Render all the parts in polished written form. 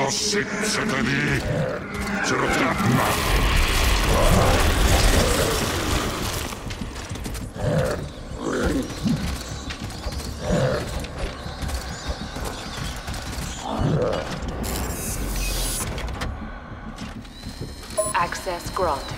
c'est-à-dire, je le frappe mal. Access granted.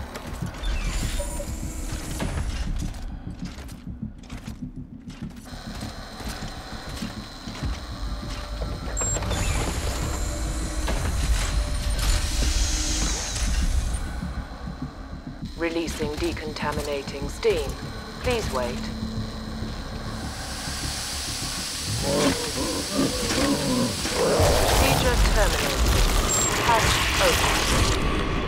Releasing decontaminating steam. Please wait. Procedure terminated. Hatch open.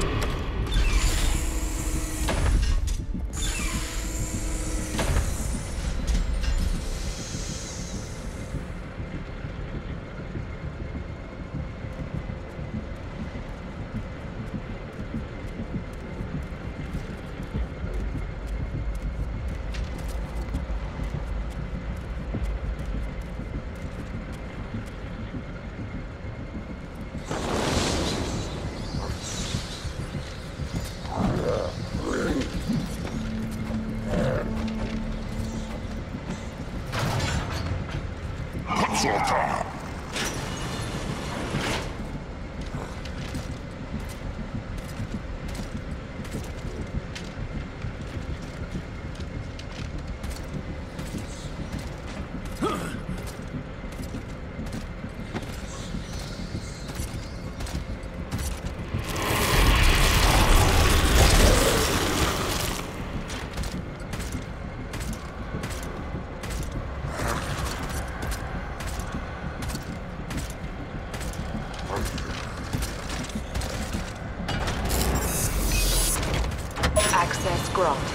Sota! Access granted.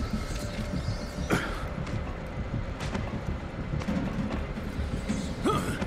Huh.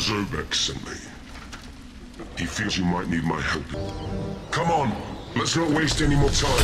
Zobek sent me. He feels you might need my help. Come on, let's not waste any more time.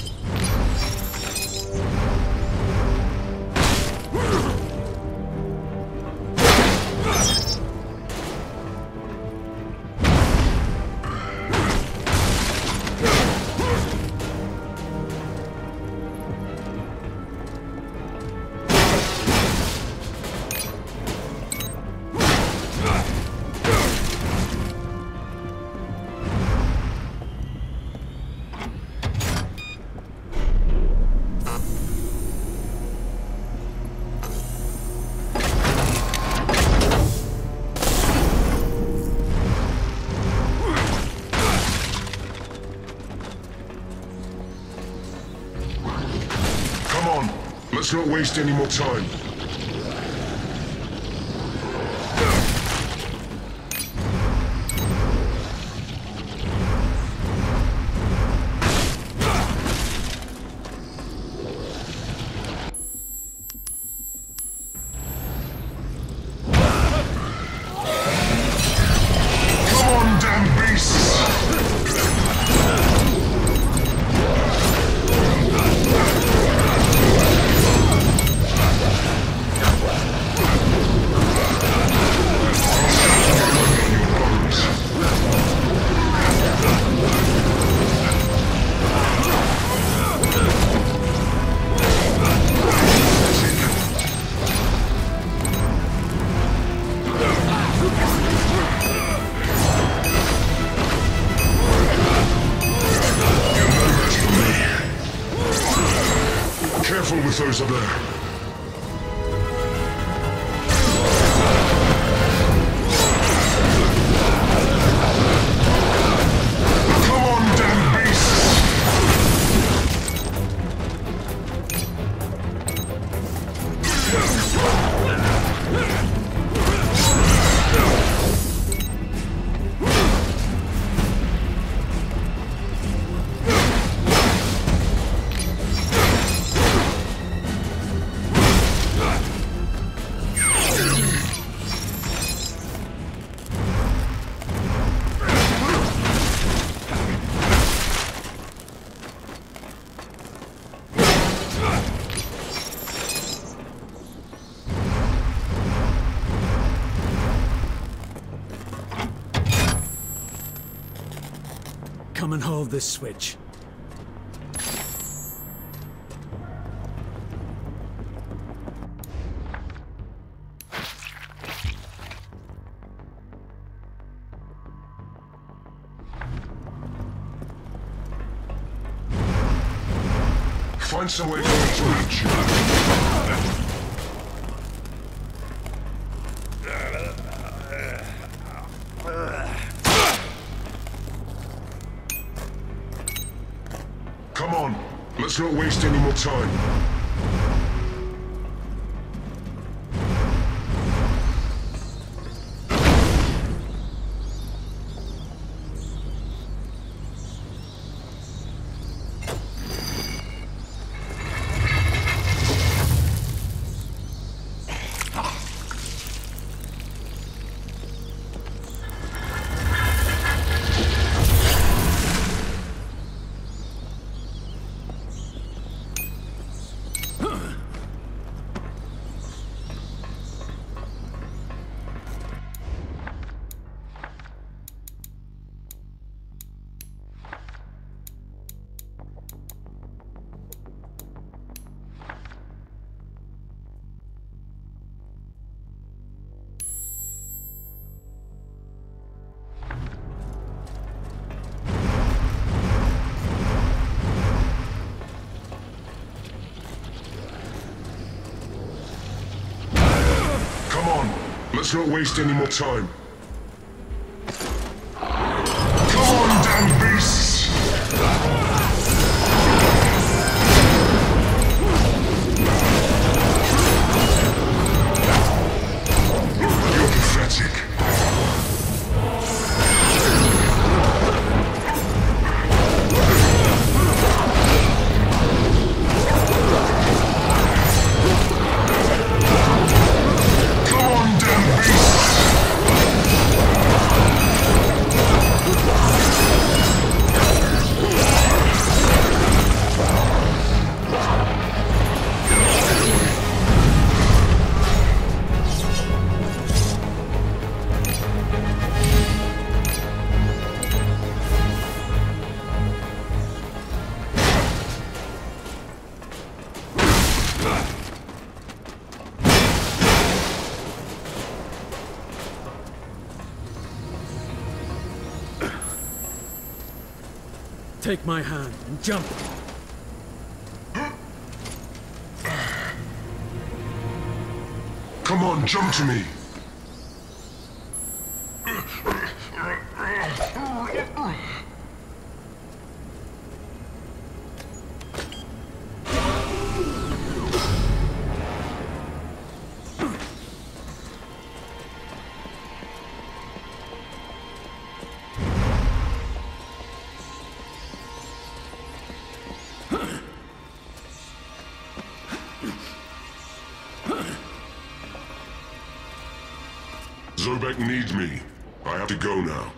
Let's not waste any more time. Come on, damn beasts! Careful with those up there. Come on, damn beasts! Come and hold this switch. Find some way to reach. Come on, let's not waste any more time. Let's not waste any more time. Come on, damn beasts! You're pathetic. Come on, damn beasts! Take my hand and jump. Come on, jump to me. Zobek needs me. I have to go now.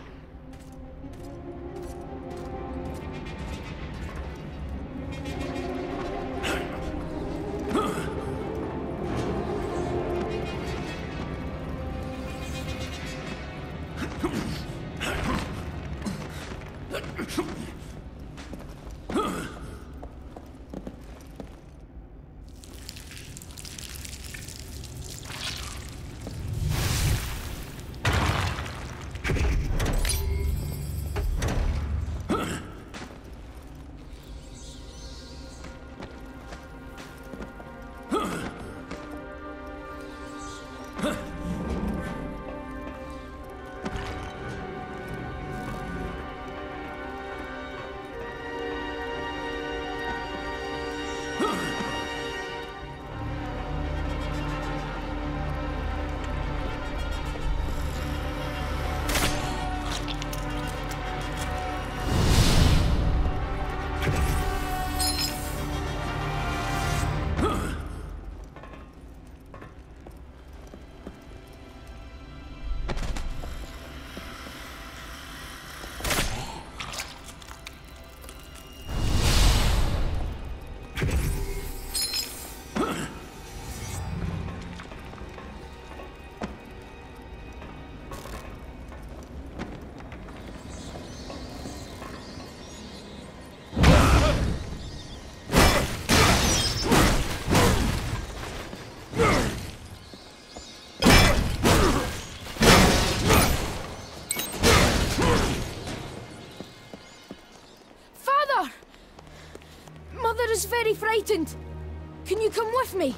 Is very frightened. Can you come with me?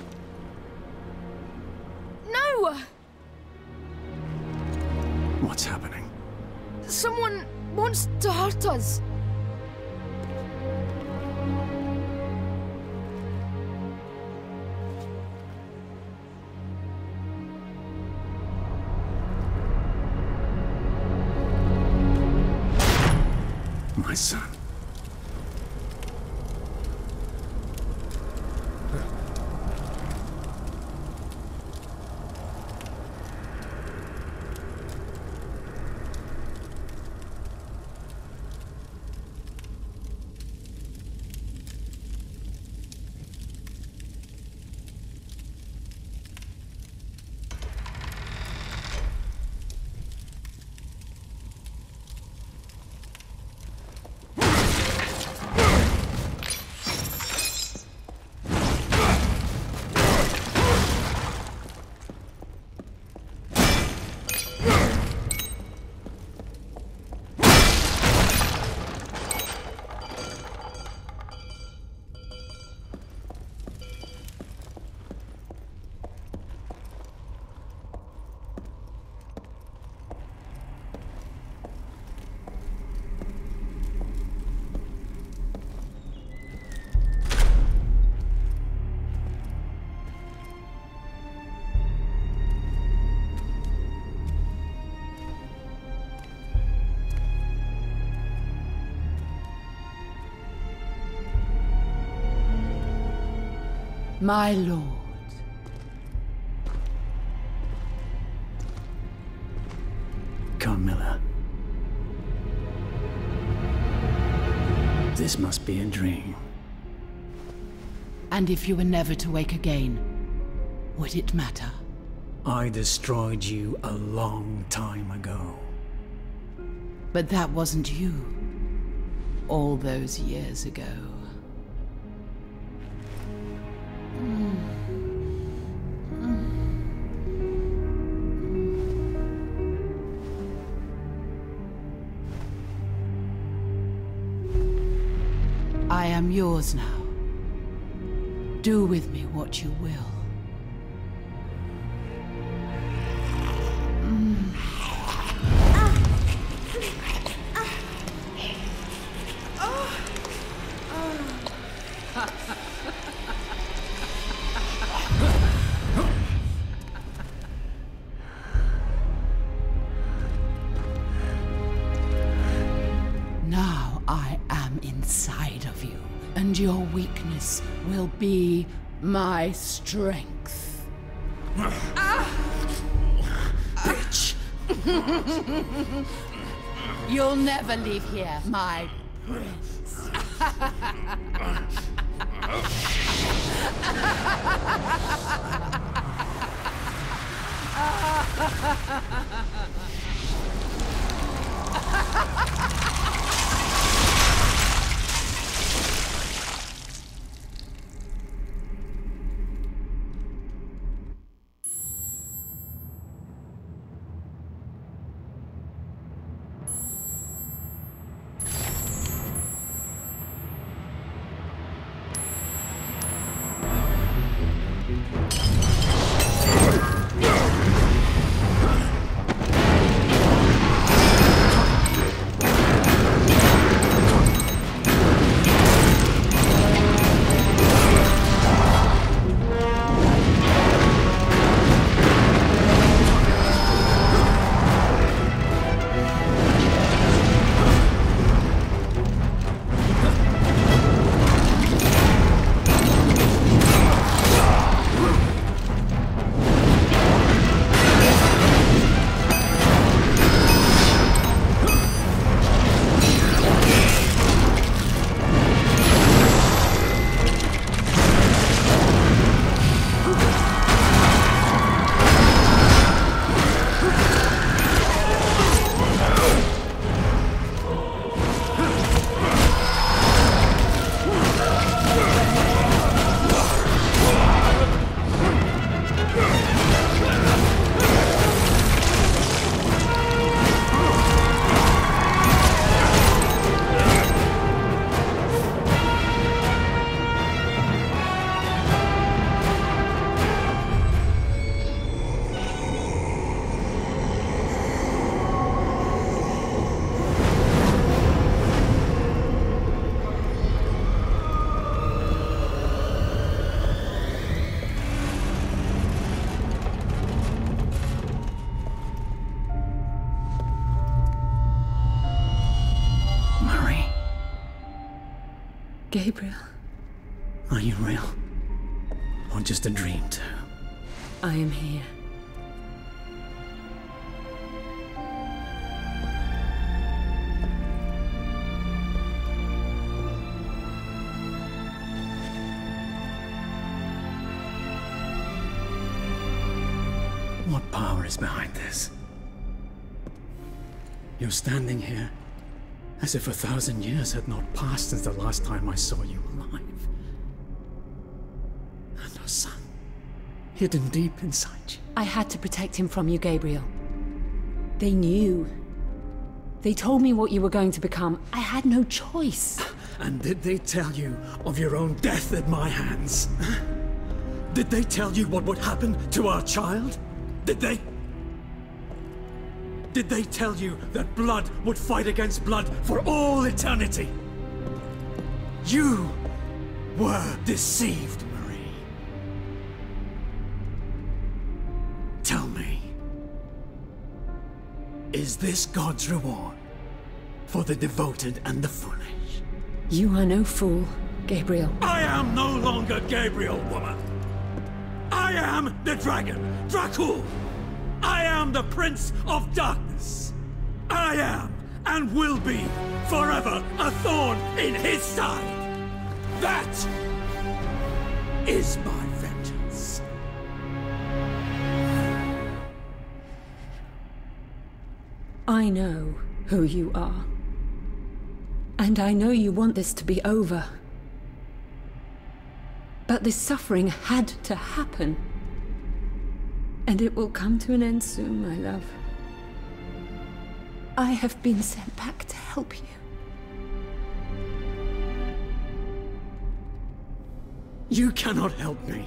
No! What's happening? Someone wants to hurt us. My son. My lord. Carmilla. This must be a dream. And if you were never to wake again, would it matter? I destroyed you a long time ago. But that wasn't you. All those years ago. am yours now. Do with me what you will. Now I am inside of you, and your weakness will be my strength. Bitch! You'll never leave here, my prince. Gabriel. Are you real? Or just a dream too? I am here. What power is behind this? You're standing here as if 1,000 years had not passed since the last time I saw you alive. And our son, hidden deep inside you. I had to protect him from you, Gabriel. They knew. They told me what you were going to become. I had no choice. And did they tell you of your own death at my hands? Did they tell you what would happen to our child? Did they? Did they tell you that blood would fight against blood for all eternity? You were deceived, Marie. Tell me, is this God's reward for the devoted and the foolish? You are no fool, Gabriel. I am no longer Gabriel, woman. I am the dragon, Dracul. I am the Prince of Darkness. I am, and will be, forever a thorn in his side. That is my vengeance. I know who you are. And I know you want this to be over. But this suffering had to happen. And it will come to an end soon, my love. I have been sent back to help you. You cannot help me.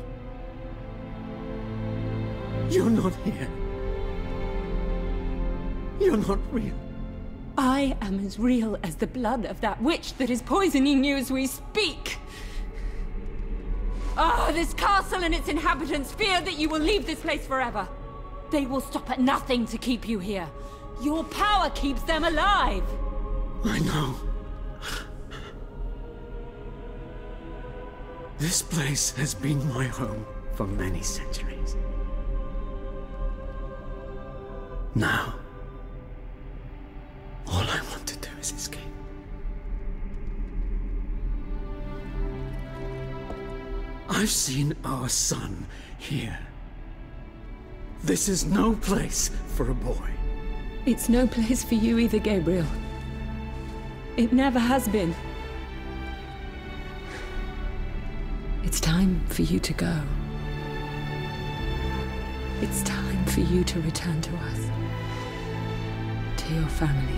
You're not here. You're not real. I am as real as the blood of that witch that is poisoning you as we speak. Ah, this castle and its inhabitants fear that you will leave this place forever. They will stop at nothing to keep you here. Your power keeps them alive. I know. This place has been my home for many centuries. Now, all I want to do is escape. I've seen our son here. This is no place for a boy. It's no place for you either, Gabriel. It never has been. It's time for you to go. It's time for you to return to us. To your family.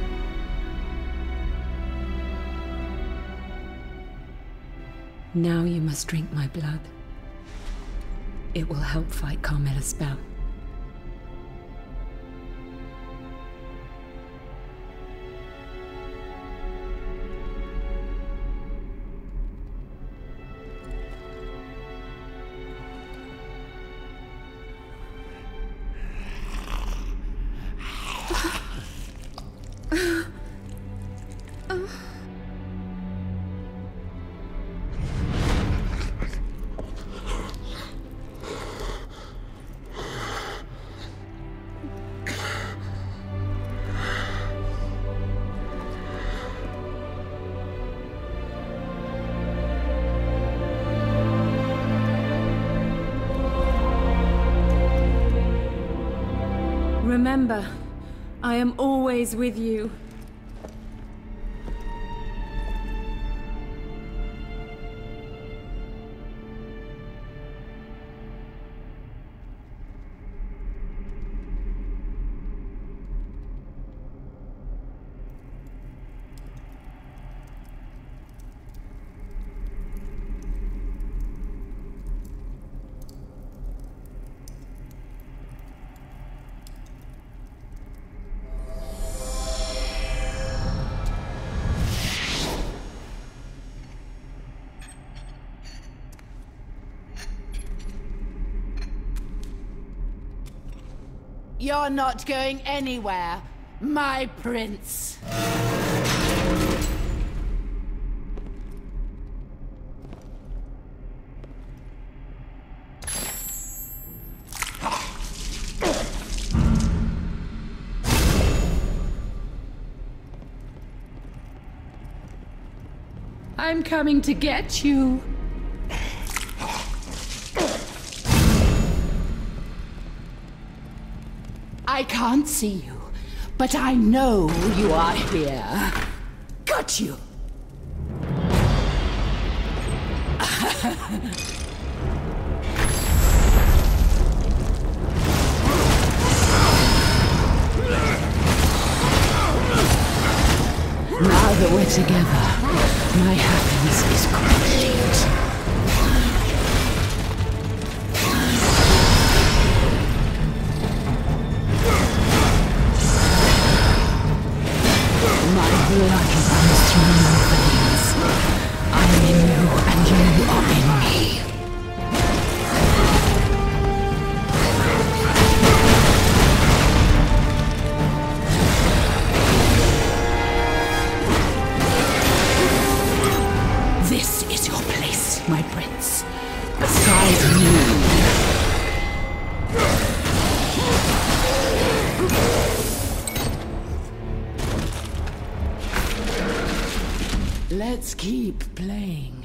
Now you must drink my blood. It will help fight Carmella's spell. Remember, I am always with you. You're not going anywhere, my prince. I'm coming to get you. I can't see you, but I know you are here. Got you! Now that we're together, my happiness is complete. My blood runs through your veins. I'm in you, and you are in me. This is your place, my prince. Beside me. Let's keep playing.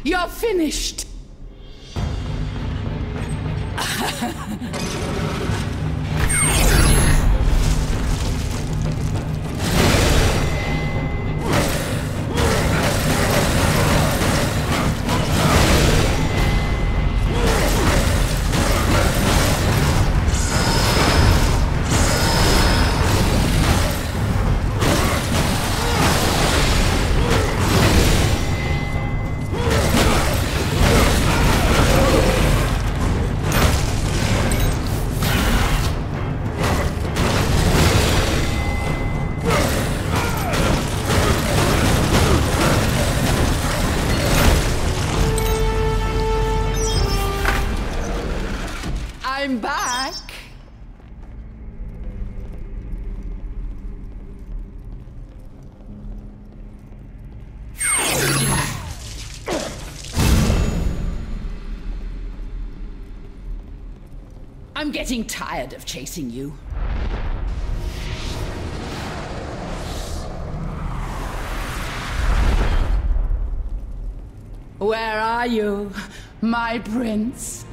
You're finished. I'm back. I'm getting tired of chasing you. Where are you, my prince?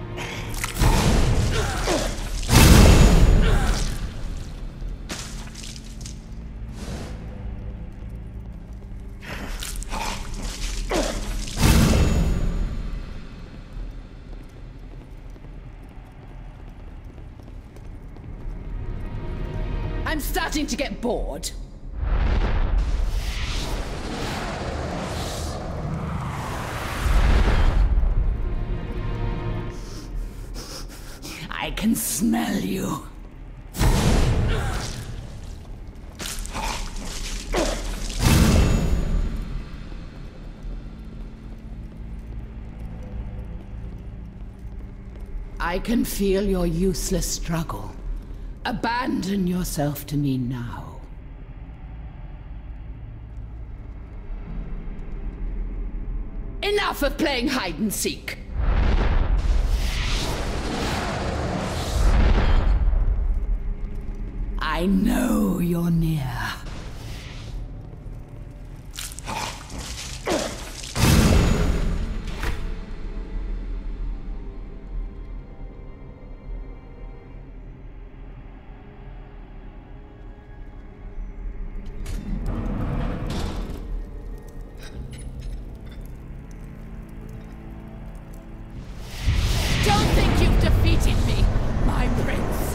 I'm starting to get bored. I can smell you. I can feel your useless struggle. Abandon yourself to me now. Enough of playing hide and seek. I know you're near. Don't think you've defeated me, my prince.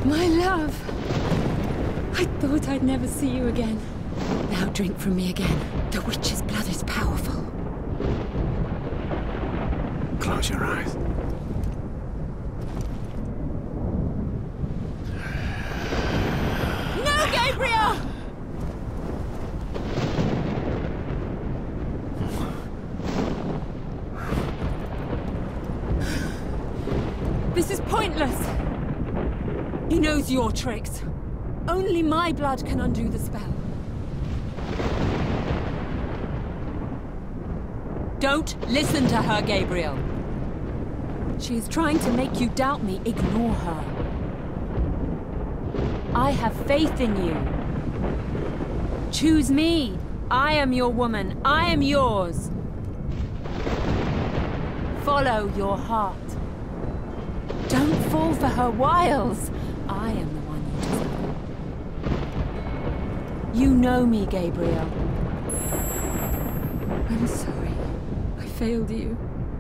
My love. I thought I'd never see you again. Now drink from me again. The witch's blood is powerful. Close your eyes. No, Gabriel! This is pointless. He knows your tricks. Only my blood can undo the spell. Don't listen to her, Gabriel. She is trying to make you doubt me. Ignore her. I have faith in you. Choose me. I am your woman. I am yours. Follow your heart. Don't fall for her wiles. I am the one you desire. You know me, Gabriel. I'm sorry. I failed you.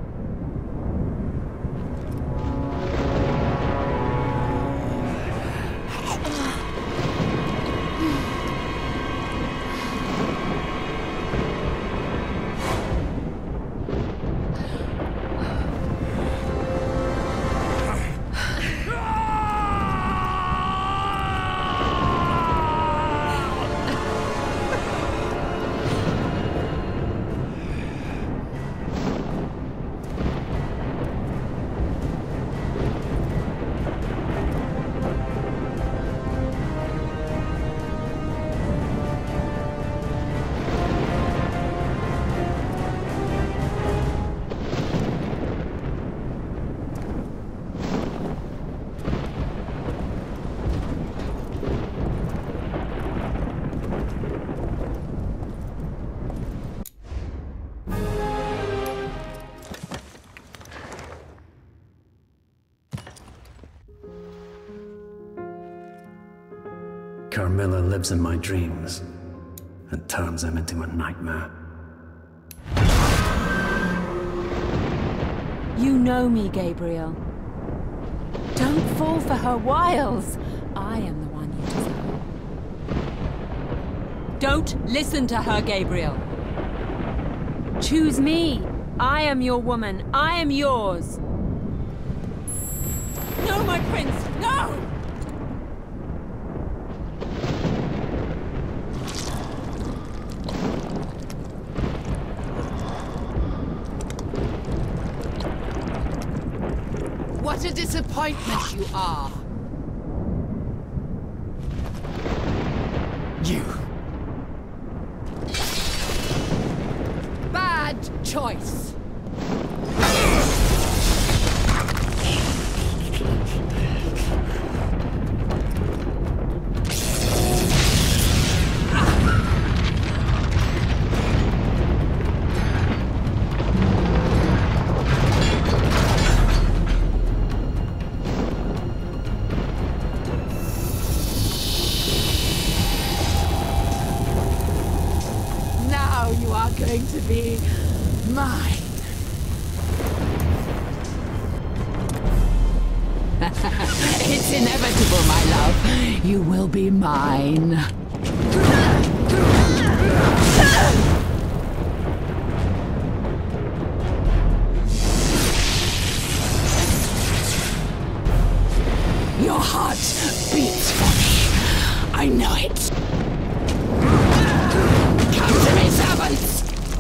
Carmilla lives in my dreams and turns them into a nightmare. You know me, Gabriel. Don't fall for her wiles. I am the one you desire. Don't listen to her, Gabriel. Choose me. I am your woman. I am yours. No, my prince, no! What a disappointment you are! You! Bad choice! Going to be mine. It's inevitable, my love. You will be mine. Your heart beats for me. I know it. Come to me, servants!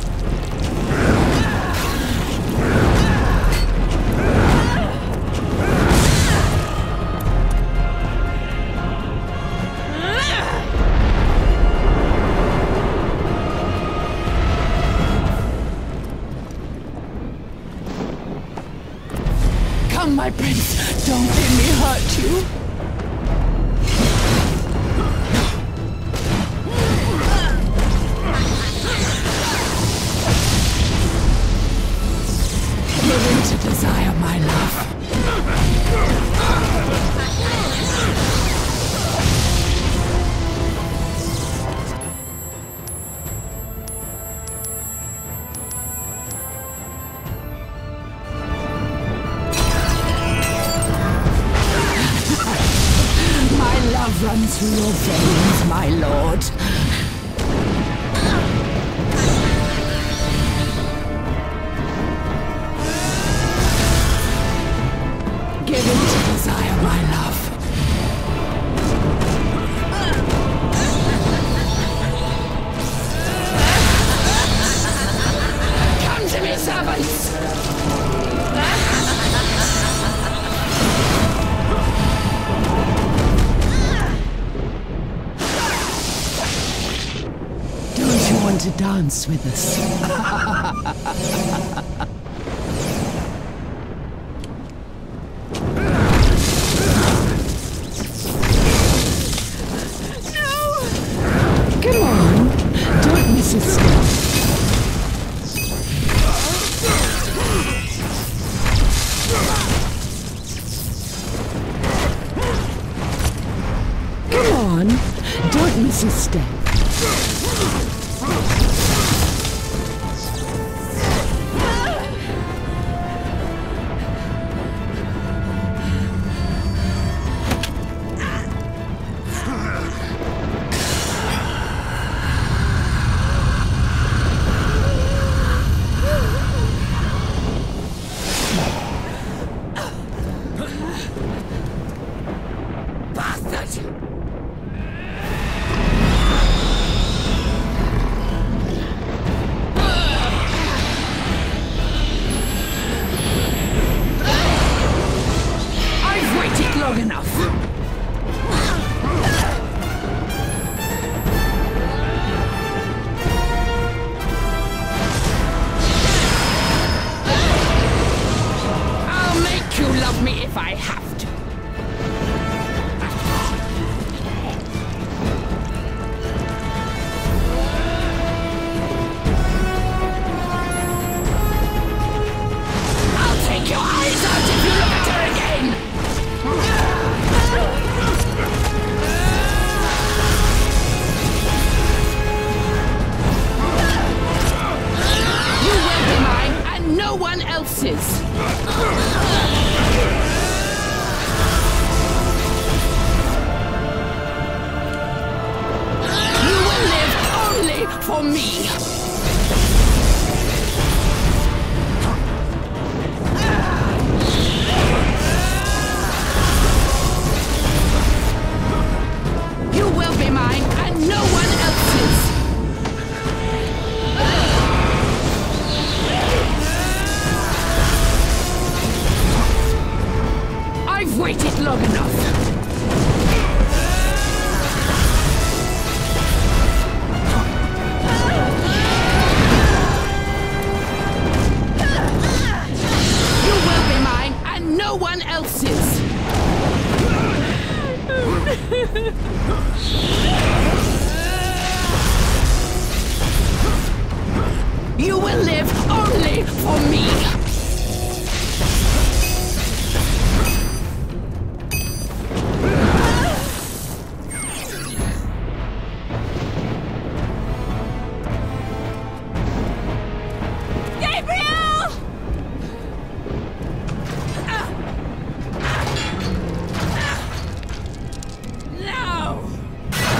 Come, my prince, don't let me hurt you. Live into desire, my love. love runs through your veins, my lord. Give in to desire, my love. Come to me, servants! Don't you want to dance with us? Come on, don't miss a step. Come on, don't miss a step. Long enough. I'll make you love me if I have to. I'll take your eyes out if you look at her again. You will be mine, and no one else's. You will live only for me. You will be mine, and no one else's. I've waited long enough. You will be mine, and no one else's. You will live only for me. Gabriel! No!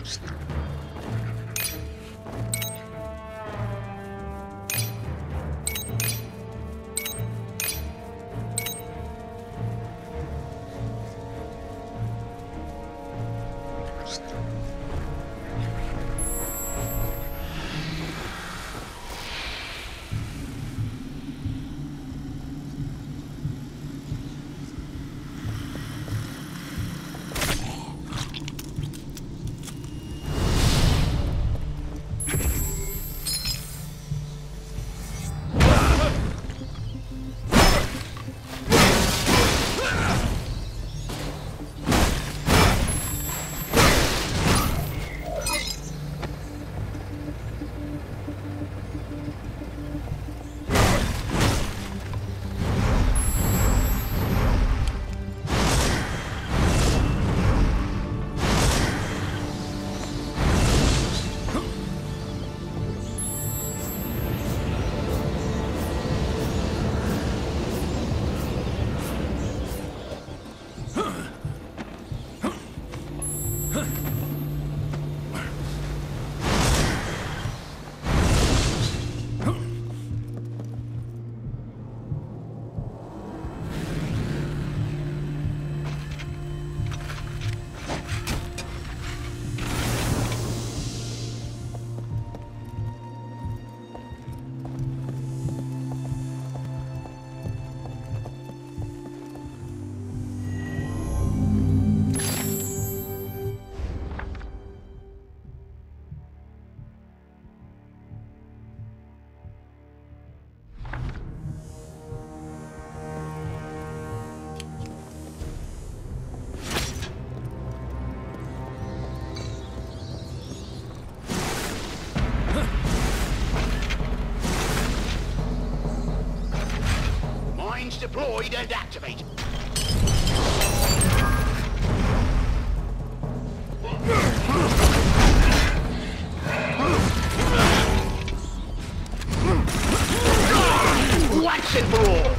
Deployed and activate. Once and for all.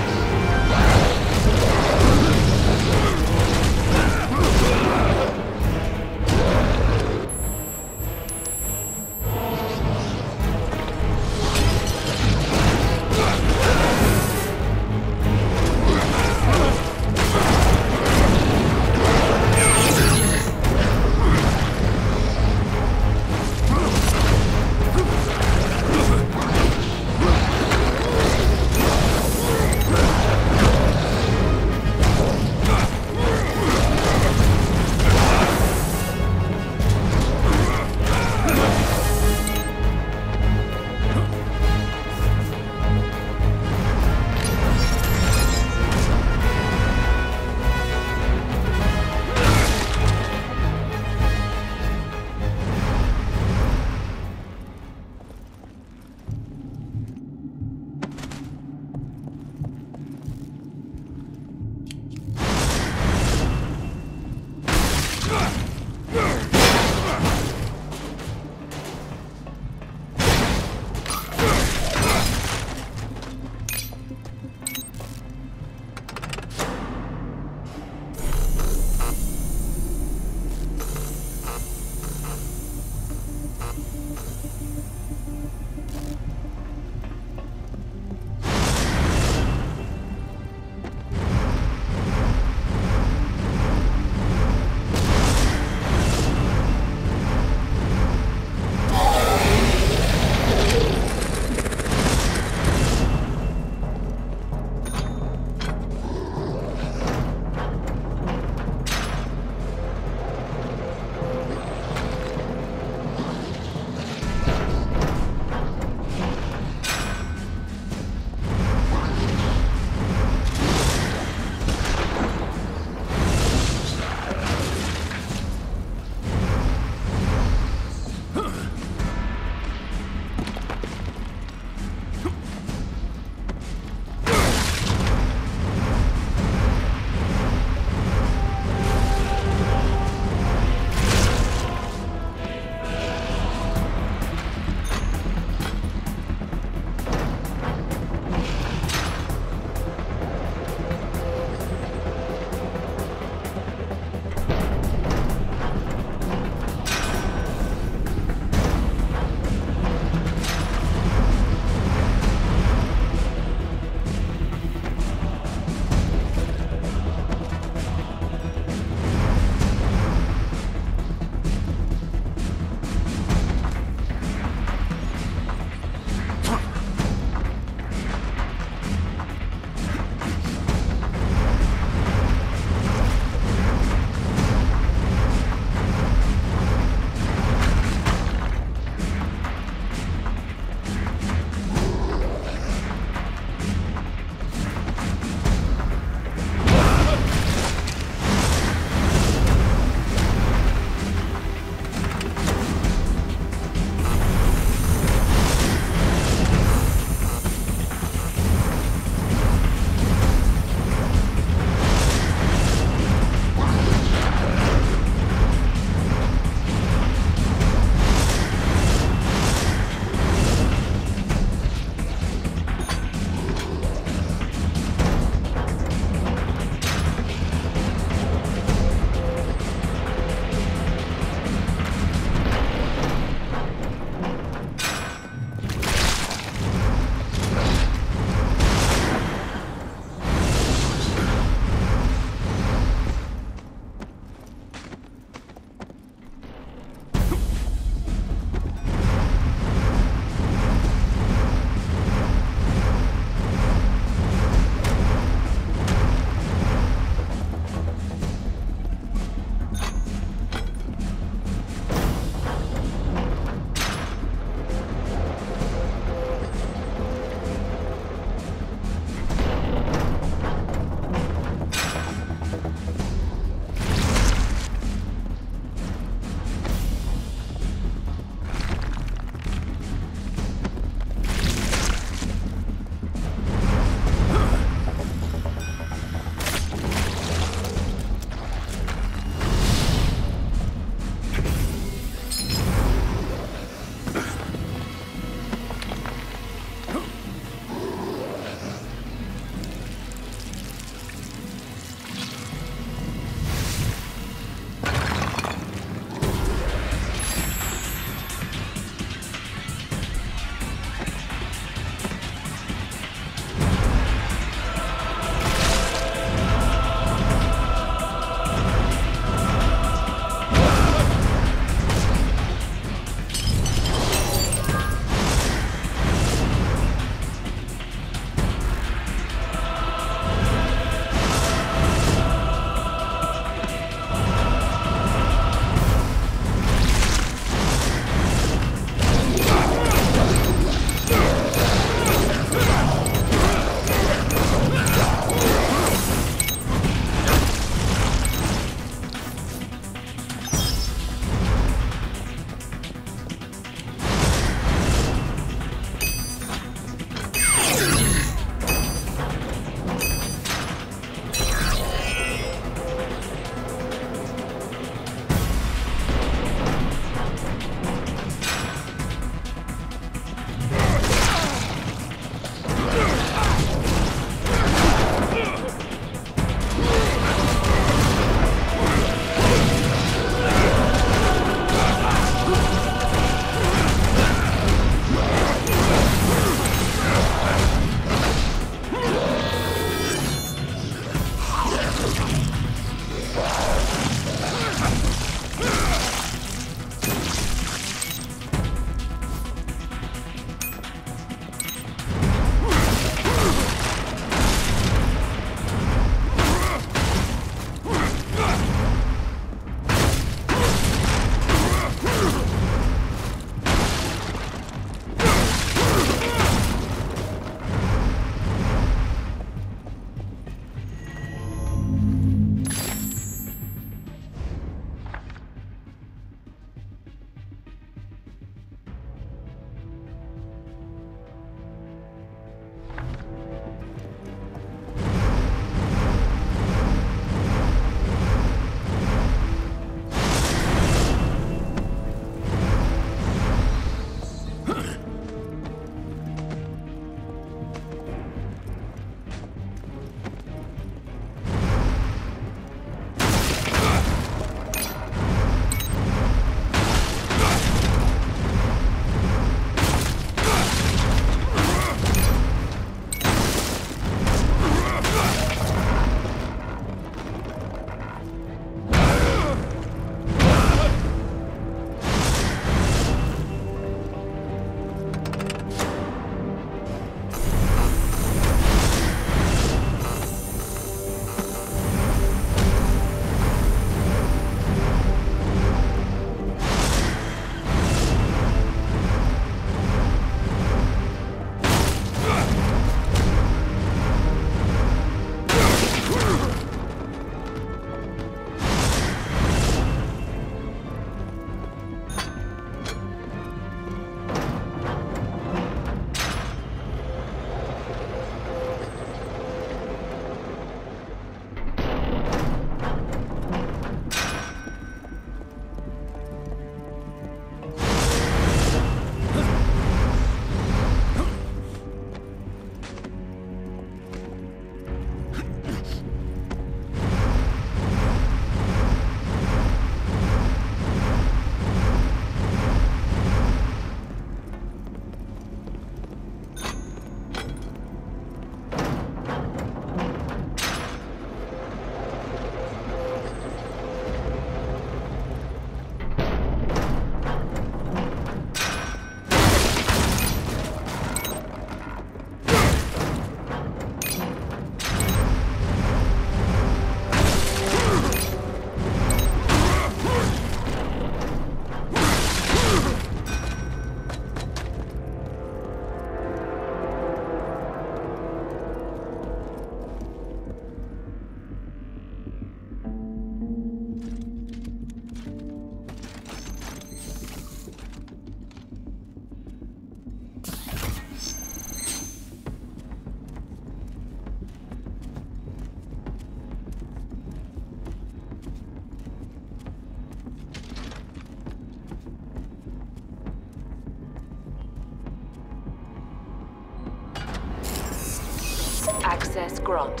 Access granted.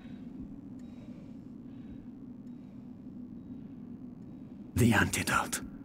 The antidote.